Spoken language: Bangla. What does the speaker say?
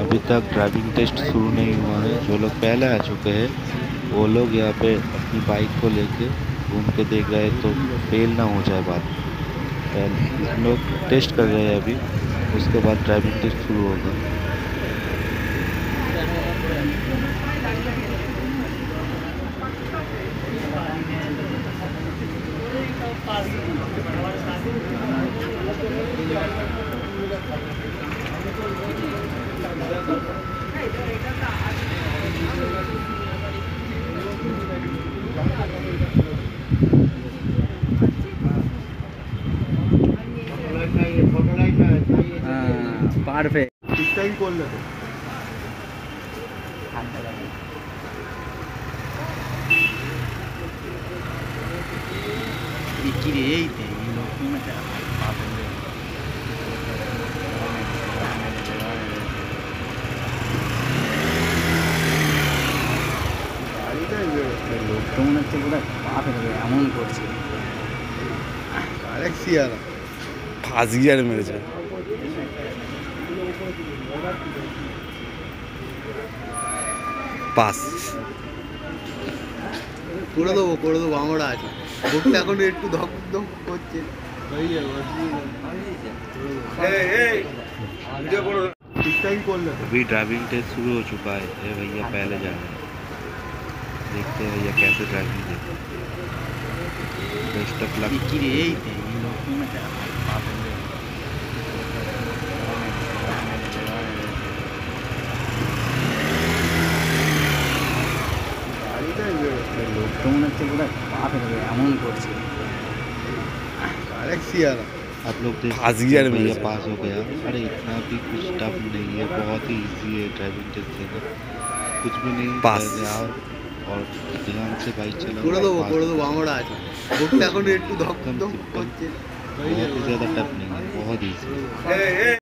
अभी तक ड्राइविंग टेस्ट शुरू नहीं हुआ है। जो लोग पहले आ चुके हैं वो लोग यहाँ पे अपनी बाइक को लेके घूम के देख रहे हैं, तो फेल ना हो जाए बाद में। पहले हम लोग टेस्ट कर रहे हैं अभी, उसके बाद ड्राइविंग टेस्ट शुरू होगा। পারফেক্ট ঠিকঠাকই করলে তো। লোকটা মনে হচ্ছে বোধ হয় পা ফেলে এমন করছে। আরেক সিয়ারা ফার্স্ট গিয়ার মেরেছে। পাস করে দেবো আমরা আছি। বুকটা এখন একটু ধক ধক করছে। হয়ে যাবে, ঠিকঠাকই করলে তো। अभी ड्राइविंग टेस्ट शुरू हो चुका है। ये भैया पहले जा रहे हैं, देखते हैं भैया कैसे ड्राइविंग देते। Best of luck. লোকটা মনে হচ্ছে বোধ হয় পা ফেলে এমন করছে। আরেক সিয়ারা आप लोग देख फास्ट सकते गियर हैं, में भैया है। पास हो गया। अरे इतना भी कुछ टफ नहीं है, बहुत ही इजी है ड्राइविंग टेस्ट देना। कुछ भी नहीं, पास। पहले आओ और ध्यान से बाइक चलाओ। করে और पास দেবো আমরা আছি। বুকটা এখন একটু ধক कम ধক सिंपल, করছে। बहुत ही ज़्यादा टफ नहीं है, बहुत ईजी है।